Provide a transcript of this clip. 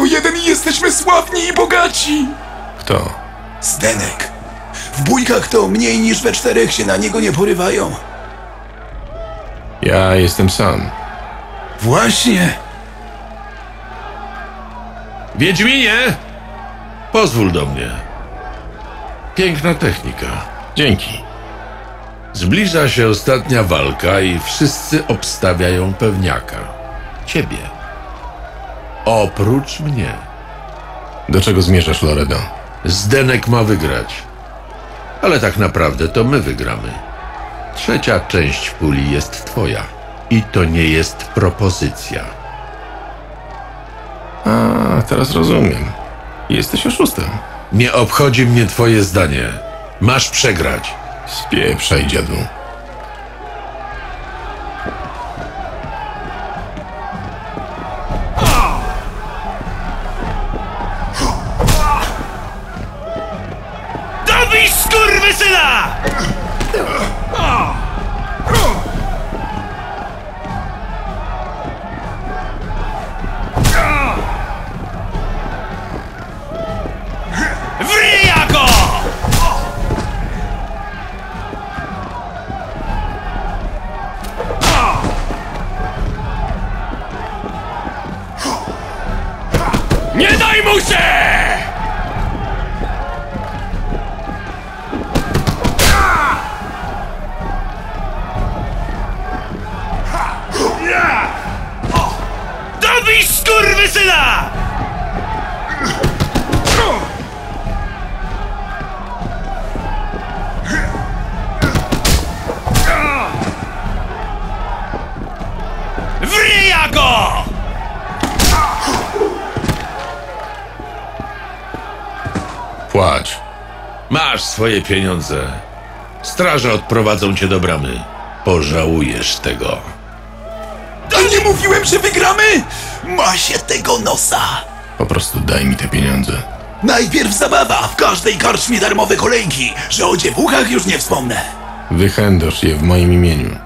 1 i jesteśmy sławni i bogaci! Kto? Zdenek. W bójkach to mniej niż we 4 się na niego nie porywają. Ja jestem sam. Właśnie. Wiedźminie! Pozwól do mnie. Piękna technika. Dzięki. Zbliża się ostatnia walka i wszyscy obstawiają pewniaka. Ciebie. Oprócz mnie. Do czego zmierzasz, Loredo? Zdenek ma wygrać. Ale tak naprawdę to my wygramy. 3. część puli jest twoja. I to nie jest propozycja. A, teraz rozumiem. Jesteś oszustem. Nie obchodzi mnie twoje zdanie. Masz przegrać. Spieprzaj, dziadu. Dobij skurwysyna! Wryja go! Nie daj mu się! Dobij skurwysyna! Wryja go! Płacz. Masz swoje pieniądze. Straże odprowadzą cię do bramy. Pożałujesz tego. A nie mówiłem, że wygramy? Ma się tego nosa. Po prostu daj mi te pieniądze. Najpierw zabawa, w każdej karczmie darmowe kolejki, że o dziewuchach już nie wspomnę. Wychędosz je w moim imieniu.